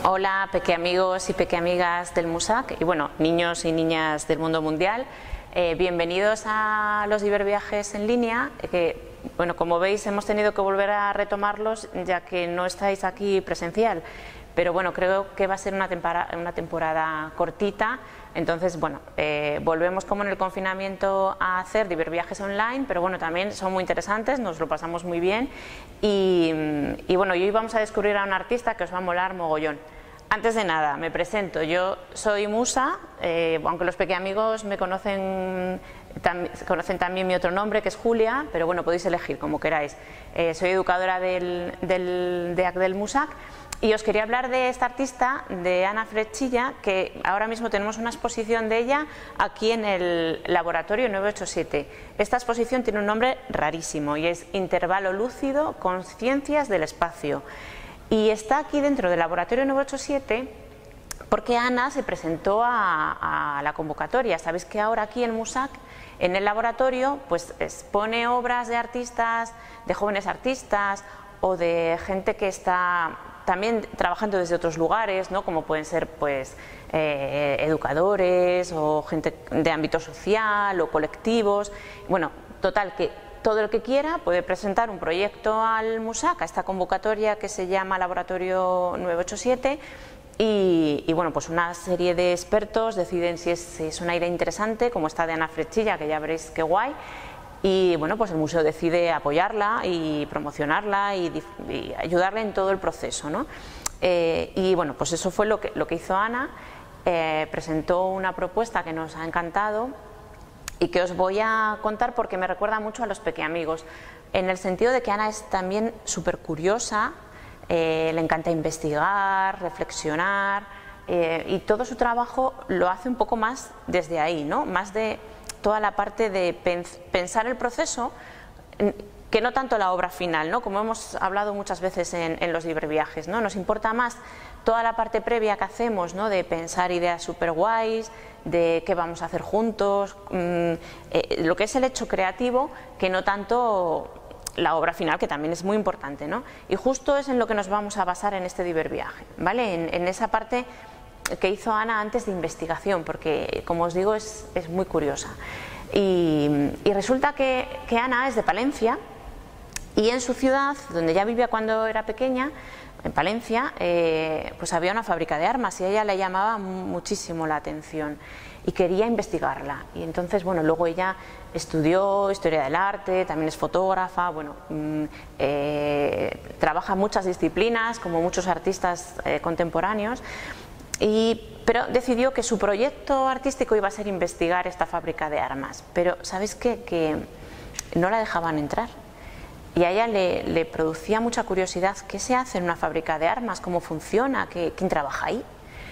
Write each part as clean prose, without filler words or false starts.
Hola, pequeamigos y pequeamigas del MUSAC y bueno, niños y niñas del mundo mundial. Bienvenidos a los Iberviajes en línea, que bueno, como veis hemos tenido que volver a retomarlos ya que no estáis aquí presencial, pero bueno, creo que va a ser una temporada cortita. Entonces, bueno, volvemos como en el confinamiento a hacer Iberviajes online, pero bueno, también son muy interesantes, nos lo pasamos muy bien y bueno, y hoy vamos a descubrir a un artista que os va a molar mogollón. Antes de nada, me presento, yo soy Musa, aunque los pequeamigos me conocen también mi otro nombre, que es Julia, pero bueno, podéis elegir como queráis. Soy educadora del DEAC del MUSAC. Y os quería hablar de esta artista, de Ana Frechilla, que ahora mismo tenemos una exposición de ella aquí en el Laboratorio 987. Esta exposición tiene un nombre rarísimo y es Intervalo Lúcido, Conciencias del Espacio. Y está aquí dentro del Laboratorio 987 porque Ana se presentó a la convocatoria. Sabéis que ahora aquí en MUSAC, en el laboratorio, pues expone obras de artistas, de jóvenes artistas o de gente que está también trabajando desde otros lugares, ¿no? Como pueden ser pues educadores o gente de ámbito social o colectivos. Bueno, total, que todo el que quiera puede presentar un proyecto al MUSAC, a esta convocatoria que se llama Laboratorio 987 y bueno, pues una serie de expertos deciden si es una idea interesante, como esta de Ana Frechilla, que ya veréis qué guay. Y bueno, pues el museo decide apoyarla y promocionarla y ayudarla en todo el proceso, ¿no? Y bueno, pues eso fue lo que hizo Ana. Presentó una propuesta que nos ha encantado y que os voy a contar porque me recuerda mucho a los pequeamigos, en el sentido de que Ana es también súper curiosa, le encanta investigar, reflexionar y todo su trabajo lo hace un poco más desde ahí, ¿no? Más de toda la parte de pensar el proceso, que no tanto la obra final, ¿no? Como hemos hablado muchas veces en los Iberviajes, ¿no? Nos importa más toda la parte previa que hacemos, ¿no? De pensar ideas súper guays, de qué vamos a hacer juntos, lo que es el hecho creativo, que no tanto la obra final, que también es muy importante, ¿no? Y justo es en lo que nos vamos a basar en este Iberviaje, ¿vale? En esa parte que hizo Ana antes de investigación, porque como os digo es muy curiosa. Y resulta que Ana es de Palencia y en su ciudad, donde ya vivía cuando era pequeña, en Palencia, pues había una fábrica de armas y a ella le llamaba muchísimo la atención y quería investigarla. Y entonces, bueno, luego ella estudió Historia del Arte, también es fotógrafa, bueno, trabaja en muchas disciplinas, como muchos artistas contemporáneos. Pero decidió que su proyecto artístico iba a ser investigar esta fábrica de armas. Pero ¿sabéis qué? Que no la dejaban entrar. Y a ella le producía mucha curiosidad qué se hace en una fábrica de armas, cómo funciona, quién trabaja ahí.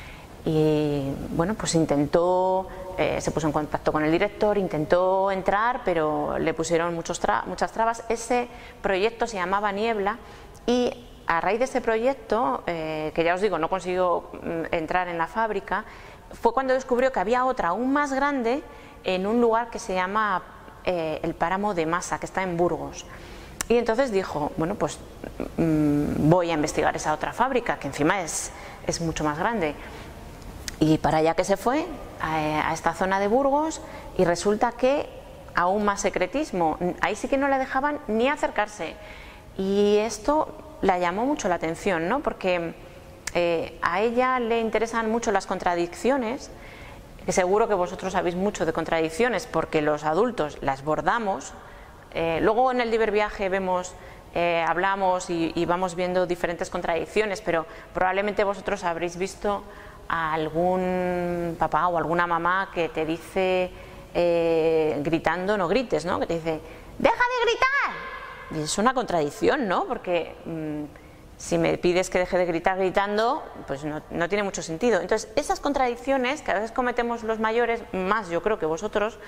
Y bueno, pues intentó, se puso en contacto con el director, intentó entrar, pero le pusieron muchas trabas. Ese proyecto se llamaba Niebla y a raíz de ese proyecto, que ya os digo, no consiguió entrar en la fábrica, fue cuando descubrió que había otra aún más grande en un lugar que se llama el Páramo de Masa, que está en Burgos. Y entonces dijo, bueno, pues voy a investigar esa otra fábrica, que encima es mucho más grande. Y para allá que se fue, a esta zona de Burgos, y resulta que aún más secretismo, ahí sí que no la dejaban ni acercarse. Y esto la llamó mucho la atención, ¿no? Porque a ella le interesan mucho las contradicciones, que seguro que vosotros sabéis mucho de contradicciones porque los adultos las bordamos. Luego en el Iberviaje vemos, hablamos y vamos viendo diferentes contradicciones, pero probablemente vosotros habréis visto a algún papá o alguna mamá que te dice gritando no grites, ¿no? Que te dice, ¡deja de gritar! Y es una contradicción, ¿no? Porque si me pides que deje de gritar gritando, pues no tiene mucho sentido. Entonces, esas contradicciones que a veces cometemos los mayores, más yo creo que vosotros,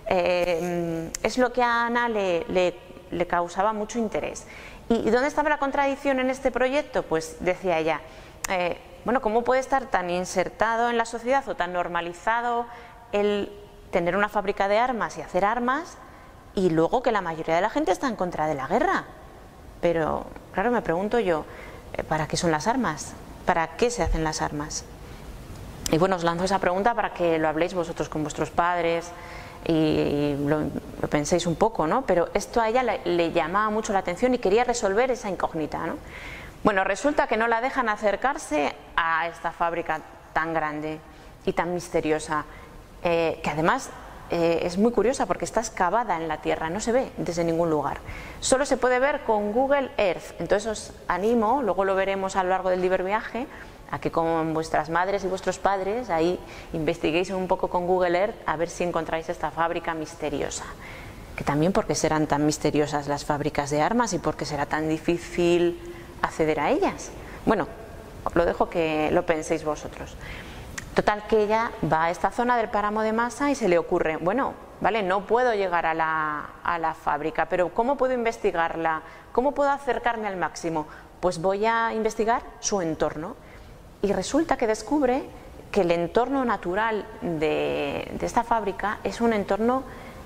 es lo que a Ana le causaba mucho interés. ¿Y dónde estaba la contradicción en este proyecto? Pues decía ella, bueno, ¿cómo puede estar tan insertado en la sociedad o tan normalizado el tener una fábrica de armas y hacer armas, y luego que la mayoría de la gente está en contra de la guerra? Pero, claro, me pregunto yo, ¿para qué son las armas? ¿Para qué se hacen las armas? Y bueno, os lanzo esa pregunta para que lo habléis vosotros con vuestros padres y lo penséis un poco, ¿no? Pero esto a ella le llamaba mucho la atención y quería resolver esa incógnita, ¿no? Bueno, resulta que no la dejan acercarse a esta fábrica tan grande y tan misteriosa, que además es muy curiosa porque está excavada en la tierra, no se ve desde ningún lugar. Solo se puede ver con Google Earth. Entonces os animo, luego lo veremos a lo largo del Liberviaje, a que con vuestras madres y vuestros padres ahí investiguéis un poco con Google Earth a ver si encontráis esta fábrica misteriosa. Que también porque serán tan misteriosas las fábricas de armas y porque será tan difícil acceder a ellas. Bueno, os lo dejo que lo penséis vosotros. Total, que ella va a esta zona del páramo de Masa y se le ocurre, bueno, vale, no puedo llegar a la fábrica, pero ¿cómo puedo investigarla? ¿Cómo puedo acercarme al máximo? Pues voy a investigar su entorno. Y resulta que descubre que el entorno natural de esta fábrica es un entorno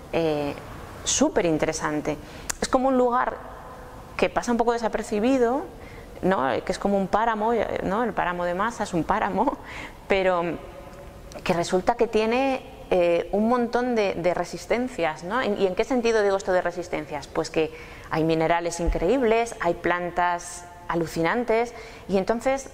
súper interesante. Es como un lugar que pasa un poco desapercibido, ¿no? Que es como un páramo, ¿no? El páramo de Masa es un páramo, pero que resulta que tiene un montón de resistencias, ¿no? ¿Y en qué sentido digo esto de resistencias? Pues que hay minerales increíbles, hay plantas alucinantes, y entonces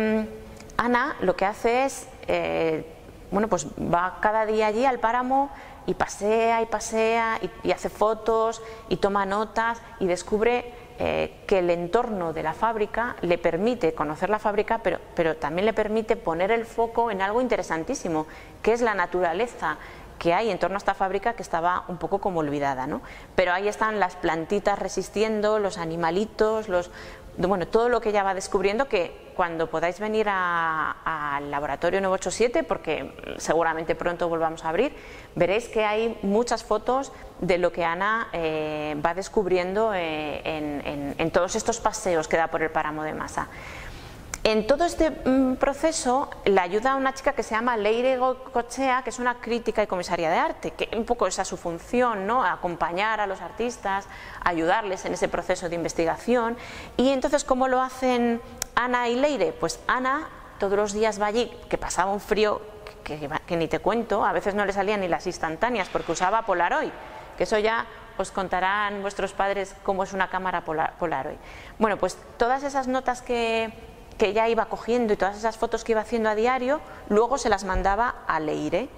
Ana lo que hace es, bueno, pues va cada día allí al páramo y pasea y hace fotos y toma notas y descubre que el entorno de la fábrica le permite conocer la fábrica, pero también le permite poner el foco en algo interesantísimo, que es la naturaleza que hay en torno a esta fábrica, que estaba un poco como olvidada, ¿no? Pero ahí están las plantitas resistiendo, los animalitos, bueno, todo lo que ella va descubriendo, que cuando podáis venir al laboratorio 987, porque seguramente pronto volvamos a abrir, veréis que hay muchas fotos de lo que Ana va descubriendo en todos estos paseos que da por el páramo de Masa. En todo este proceso le ayuda a una chica que se llama Leire Goicoechea, que es una crítica y comisaria de arte, que un poco esa es su función, ¿no? Acompañar a los artistas, ayudarles en ese proceso de investigación. Y entonces, ¿cómo lo hacen Ana y Leire? Pues Ana todos los días va allí, que pasaba un frío que ni te cuento, a veces no le salían ni las instantáneas porque usaba Polaroid, que eso ya os contarán vuestros padres cómo es una cámara Polaroid. Bueno, pues todas esas notas que ella iba cogiendo y todas esas fotos que iba haciendo a diario, luego se las mandaba a Leire.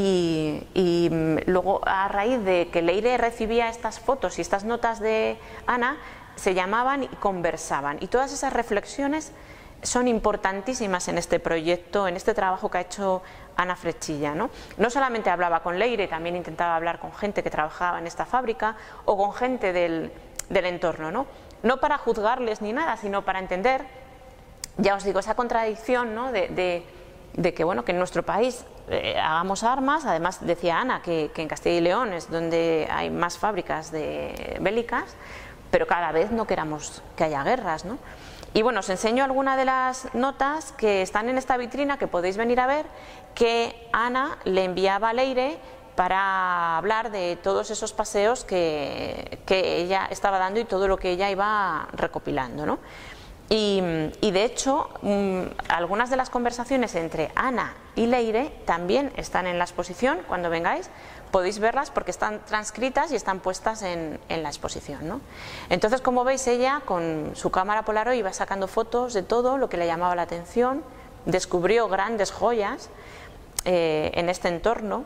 Y luego, a raíz de que Leire recibía estas fotos y estas notas de Ana, se llamaban y conversaban. Y todas esas reflexiones son importantísimas en este proyecto, en este trabajo que ha hecho Ana Frechilla, ¿no? No solamente hablaba con Leire, también intentaba hablar con gente que trabajaba en esta fábrica o con gente del entorno, ¿no? No para juzgarles ni nada, sino para entender, ya os digo, esa contradicción, ¿no? de que, bueno, que en nuestro país hagamos armas. Además decía Ana que en Castilla y León es donde hay más fábricas bélicas, pero cada vez no queramos que haya guerras, ¿no? Y bueno, os enseño algunas de las notas que están en esta vitrina, que podéis venir a ver, que Ana le enviaba a Leire para hablar de todos esos paseos que ella estaba dando y todo lo que ella iba recopilando, ¿no? Y de hecho, algunas de las conversaciones entre Ana y Leire también están en la exposición. Cuando vengáis podéis verlas porque están transcritas y están puestas en la exposición, ¿no? Entonces, como veis, ella con su cámara Polaroid iba sacando fotos de todo lo que le llamaba la atención, descubrió grandes joyas en este entorno.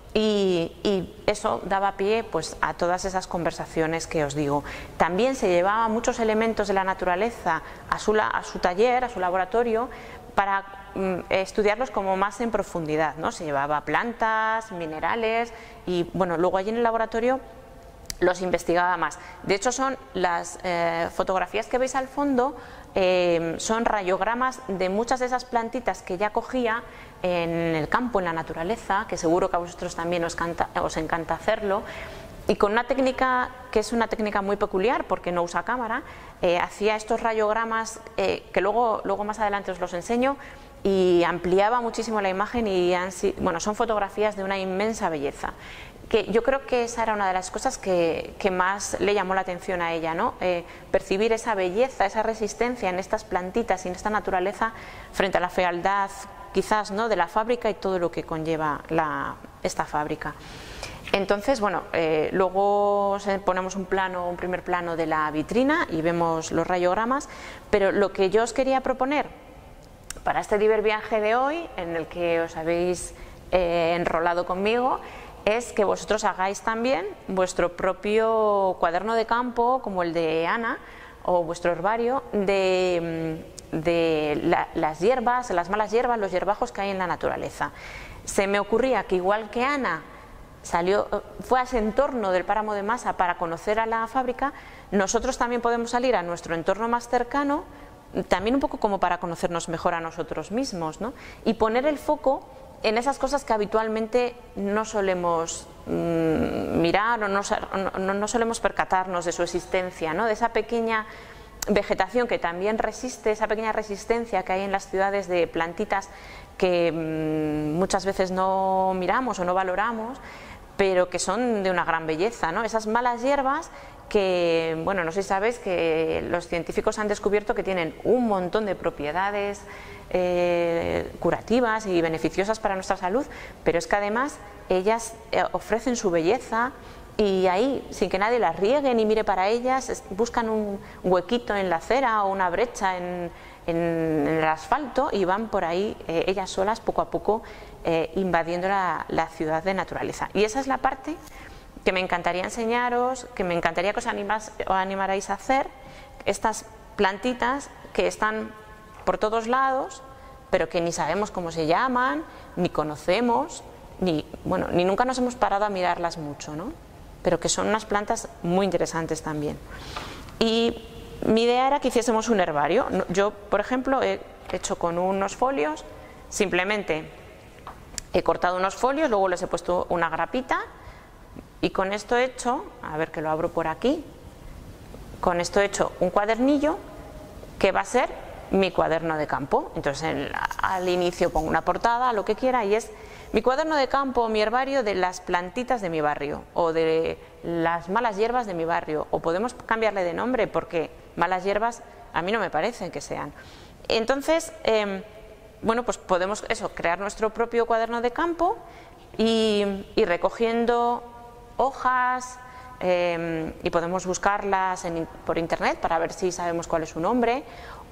Y eso daba pie, pues, a todas esas conversaciones que os digo. También se llevaba muchos elementos de la naturaleza a su taller, a su laboratorio, para estudiarlos como más en profundidad, ¿no? Se llevaba plantas, minerales y, bueno, luego allí en el laboratorio los investigaba más. De hecho, son las fotografías que veis al fondo, son rayogramas de muchas de esas plantitas que ella cogía en el campo, en la naturaleza, que seguro que a vosotros también os encanta hacerlo, y con una técnica que es una técnica muy peculiar porque no usa cámara, hacía estos rayogramas que luego más adelante os los enseño, y ampliaba muchísimo la imagen y bueno, son fotografías de una inmensa belleza. Que yo creo que esa era una de las cosas que más le llamó la atención a ella, ¿no? Percibir esa belleza, esa resistencia en estas plantitas y en esta naturaleza frente a la fealdad quizás, ¿no?, de la fábrica y todo lo que conlleva esta fábrica. Entonces, bueno, luego ponemos un primer plano de la vitrina y vemos los rayogramas, pero lo que yo os quería proponer para este diverviaje de hoy, en el que os habéis enrolado conmigo, es que vosotros hagáis también vuestro propio cuaderno de campo, como el de Ana, o vuestro herbario, de las hierbas, las malas hierbas, los hierbajos que hay en la naturaleza. Se me ocurría que igual que Ana fue a ese entorno del páramo de Masa para conocer a la fábrica, nosotros también podemos salir a nuestro entorno más cercano, también un poco como para conocernos mejor a nosotros mismos, ¿no? Y poner el foco en esas cosas que habitualmente no solemos mirar o no solemos percatarnos de su existencia, ¿no? De esa pequeña vegetación que también resiste, esa pequeña resistencia que hay en las ciudades de plantitas que muchas veces no miramos o no valoramos, pero que son de una gran belleza, ¿no? Esas malas hierbas que, bueno, no sé si sabéis que los científicos han descubierto que tienen un montón de propiedades curativas y beneficiosas para nuestra salud, pero es que además ellas ofrecen su belleza y ahí, sin que nadie las riegue ni mire para ellas, buscan un huequito en la acera o una brecha en el asfalto y van por ahí ellas solas poco a poco invadiendo la ciudad de naturaleza. Y esa es la parte que me encantaría enseñaros, que me encantaría que os animarais a hacer, estas plantitas que están por todos lados, pero que ni sabemos cómo se llaman, ni conocemos, ni nunca nos hemos parado a mirarlas mucho, ¿no? Pero que son unas plantas muy interesantes también. Y mi idea era que hiciésemos un herbario. Yo, por ejemplo, he hecho con unos folios, simplemente he cortado unos folios, luego les he puesto una grapita y con esto he hecho, a ver que lo abro por aquí, con esto he hecho un cuadernillo que va a ser mi cuaderno de campo. Entonces al inicio pongo una portada, lo que quiera, y es mi cuaderno de campo, mi herbario de las plantitas de mi barrio o de las malas hierbas de mi barrio, o podemos cambiarle de nombre porque malas hierbas a mí no me parecen que sean. Entonces, bueno, pues podemos crear nuestro propio cuaderno de campo y recogiendo hojas, y podemos buscarlas por internet para ver si sabemos cuál es su nombre,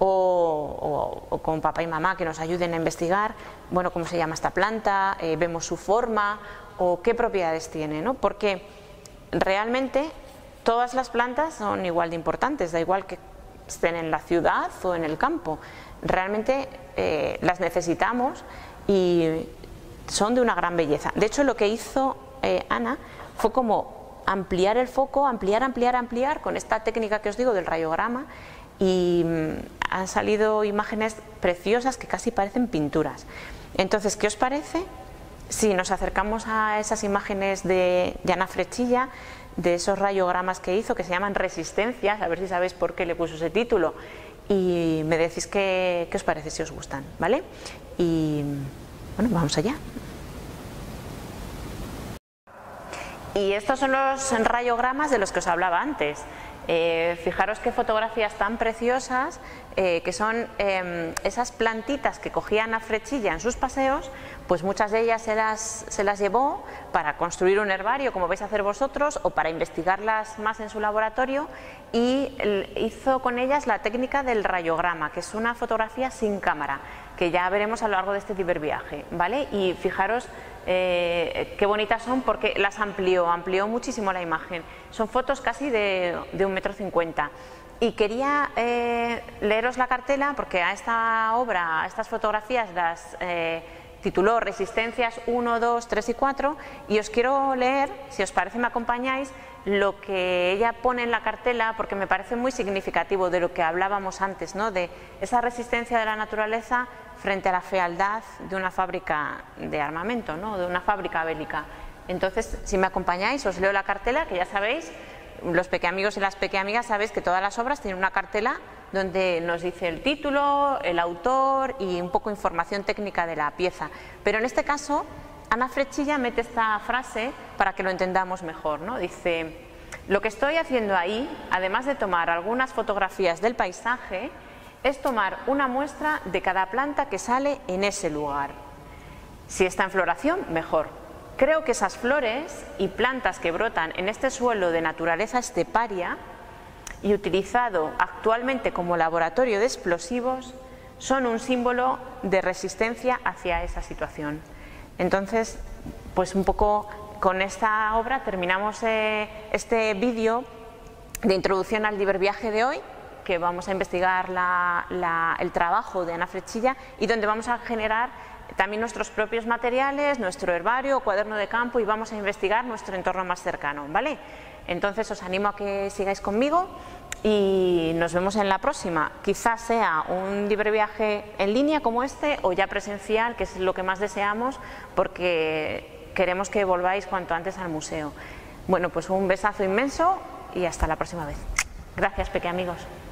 o con papá y mamá que nos ayuden a investigar, bueno, cómo se llama esta planta, vemos su forma o qué propiedades tiene, ¿no? Porque realmente todas las plantas son igual de importantes, da igual que estén en la ciudad o en el campo, realmente las necesitamos y son de una gran belleza. De hecho, lo que hizo Ana fue como ampliar el foco, ampliar con esta técnica que os digo del rayograma, y han salido imágenes preciosas que casi parecen pinturas. Entonces, ¿qué os parece si nos acercamos a esas imágenes de Ana Frechilla, de esos rayogramas que hizo, que se llaman Resistencias, a ver si sabéis por qué le puso ese título, y me decís qué os parece, si os gustan, ¿vale? Y bueno, vamos allá. Y estos son los rayogramas de los que os hablaba antes. Fijaros qué fotografías tan preciosas, que son esas plantitas que cogía Ana Frechilla en sus paseos, pues muchas de ellas se las llevó para construir un herbario, como vais a hacer vosotros, o para investigarlas más en su laboratorio, y hizo con ellas la técnica del rayograma, que es una fotografía sin cámara, que ya veremos a lo largo de este diverviaje, ¿vale? Y fijaros qué bonitas son, porque las amplió muchísimo la imagen. Son fotos casi de 1,50 m. Y quería leeros la cartela, porque a esta obra, a estas fotografías las tituló Resistencias 1, 2, 3 y 4, y os quiero leer, si os parece me acompañáis, lo que ella pone en la cartela, porque me parece muy significativo de lo que hablábamos antes, ¿no? De esa resistencia de la naturaleza frente a la fealdad de una fábrica de armamento, ¿no? De una fábrica bélica. Entonces, si me acompañáis, os leo la cartela, que ya sabéis, los pequeamigos y las pequeamigas sabéis que todas las obras tienen una cartela donde nos dice el título, el autor y un poco información técnica de la pieza. Pero en este caso, Ana Frechilla mete esta frase para que lo entendamos mejor, ¿no? Dice: lo que estoy haciendo ahí, además de tomar algunas fotografías del paisaje, es tomar una muestra de cada planta que sale en ese lugar. Si está en floración, mejor. Creo que esas flores y plantas que brotan en este suelo de naturaleza esteparia y utilizado actualmente como laboratorio de explosivos son un símbolo de resistencia hacia esa situación. Entonces, pues un poco con esta obra terminamos este vídeo de introducción al Diverviaje de hoy, que vamos a investigar el trabajo de Ana Frechilla y donde vamos a generar también nuestros propios materiales, nuestro herbario, cuaderno de campo, y vamos a investigar nuestro entorno más cercano, ¿vale? Entonces os animo a que sigáis conmigo y nos vemos en la próxima. Quizás sea un Diverviaje en línea como este o ya presencial, que es lo que más deseamos, porque queremos que volváis cuanto antes al museo. Bueno, pues un besazo inmenso y hasta la próxima vez. Gracias, peque amigos.